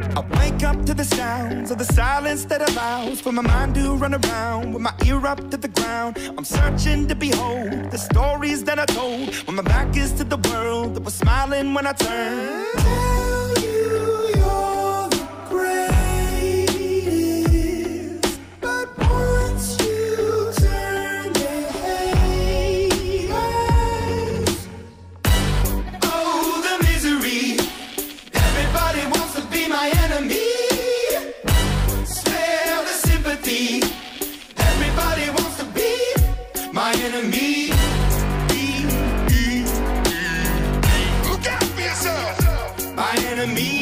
I wake up to the sounds of the silence that allows for my mind to run around with my ear up to the ground. I'm searching to behold the stories that I told when my back is to the world that was smiling when I turned. Tell you you're the greatest, but once you turn, they hate us. Oh, the misery. Everybody wants to be my enemy. Spare the sympathy. Everybody wants to be my enemy. Look out for yourself. My enemy.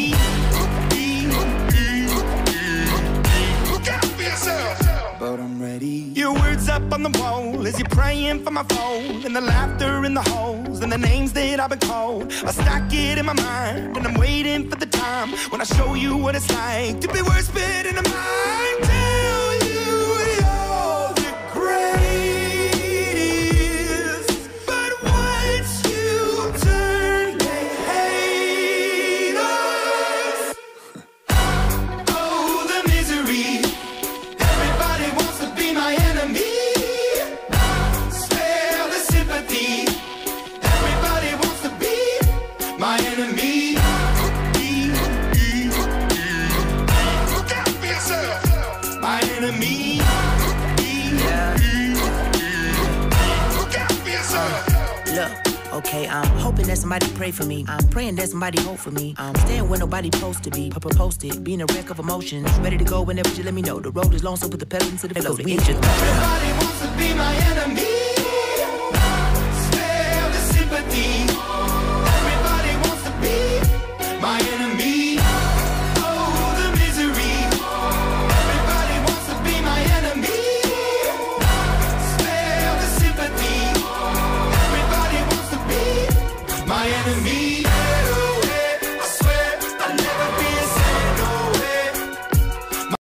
Look out for yourself. But I'm ready. Your words up on the wall as you're praying for my phone, and the laughter in the halls and the names that I've been called. I stack it in my mind and I'm waiting for the time when I show you what it's like to be worse fit in a mind. Tell you you're the greatest, but once you turn, they hate us. Oh, the misery. Everybody wants to be my enemy. Spare the sympathy. Everybody wants to be my enemy. Look out for yourself. My enemy. Look out for yourself. Look, okay, I'm hoping that somebody pray for me. I'm praying that somebody hope for me. I'm staying where nobody supposed to be. Posted, being a wreck of emotions. Ready to go whenever you let me know. The road is long, so put the pedal into the flow. Everybody wants to be my enemy.